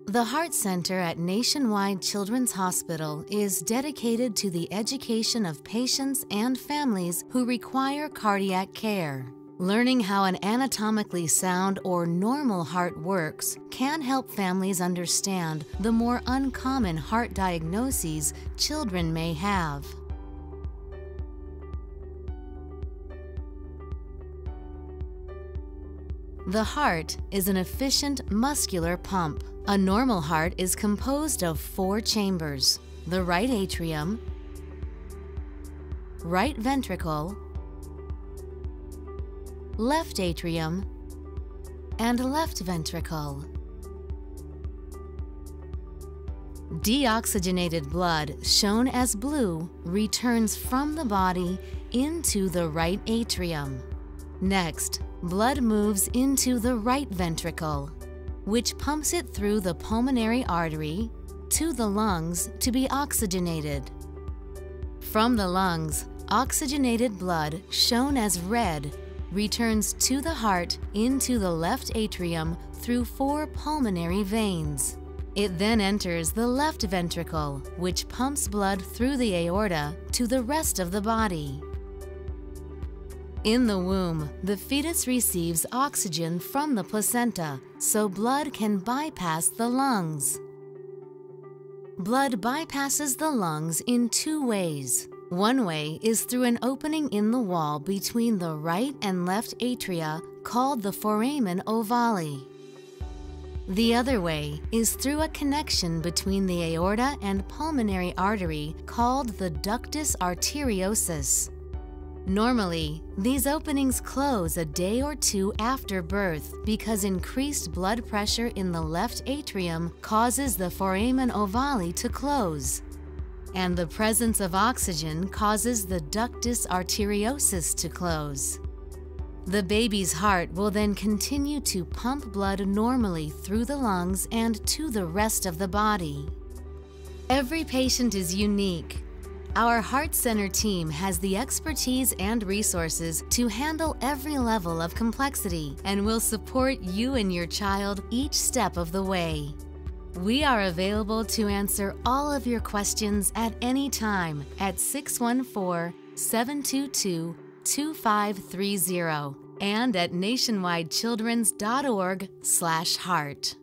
The Heart Center at Nationwide Children's Hospital is dedicated to the education of patients and families who require cardiac care. Learning how an anatomically sound or normal heart works can help families understand the more uncommon heart diagnoses children may have. The heart is an efficient muscular pump. A normal heart is composed of 4 chambers: the right atrium, right ventricle, left atrium, and left ventricle. Deoxygenated blood, shown as blue, returns from the body into the right atrium. Next, blood moves into the right ventricle, which pumps it through the pulmonary artery to the lungs to be oxygenated. From the lungs, oxygenated blood, shown as red, returns to the heart into the left atrium through 4 pulmonary veins. It then enters the left ventricle, which pumps blood through the aorta to the rest of the body. In the womb, the fetus receives oxygen from the placenta, so blood can bypass the lungs. Blood bypasses the lungs in 2 ways. One way is through an opening in the wall between the right and left atria called the Foramen Ovale. The other way is through a connection between the aorta and pulmonary artery called the ductus arteriosus. Normally, these openings close a day or 2 after birth because increased blood pressure in the left atrium causes the foramen ovale to close, and the presence of oxygen causes the ductus arteriosus to close. The baby's heart will then continue to pump blood normally through the lungs and to the rest of the body. Every patient is unique. Our Heart Center team has the expertise and resources to handle every level of complexity and will support you and your child each step of the way. We are available to answer all of your questions at any time at 614-722-2530 and at nationwidechildrens.org/heart.